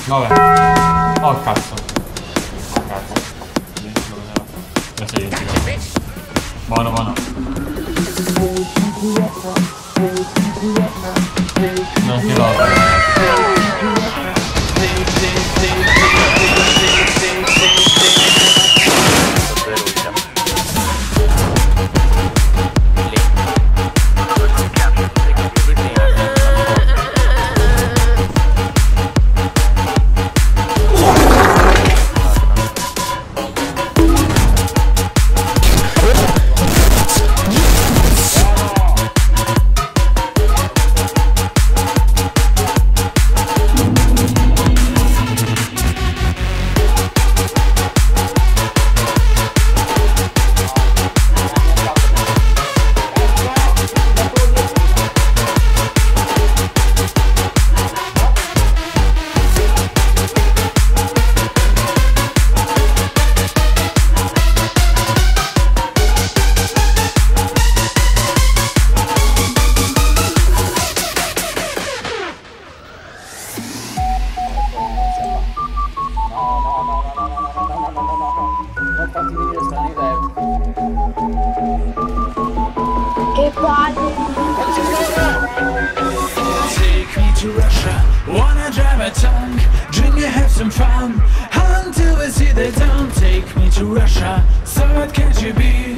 Vabbè. Oh cazzo. Oh cazzo. Adesso dimentico. Buono, buono. Non si va. Che palle! Take me to Russia, wanna drive a tank, drink and have some fun, until we see the town. Take me to Russia, so what can you be?